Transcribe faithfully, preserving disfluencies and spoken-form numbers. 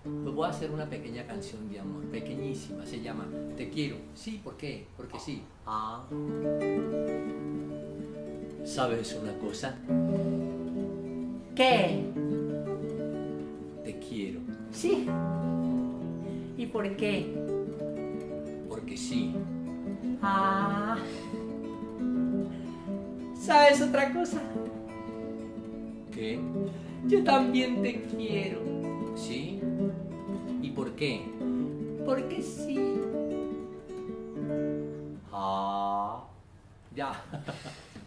Pues voy a hacer una pequeña canción de amor, pequeñísima, se llama Te quiero. Sí, ¿por qué? Porque sí. Ah. ¿Sabes una cosa? ¿Qué? Te quiero. Sí. ¿Y por qué? Porque sí. Ah. ¿Sabes otra cosa? ¿Qué? Yo también te quiero. ¿Sí? ¿Y por qué? Porque sí. Ah. Ya.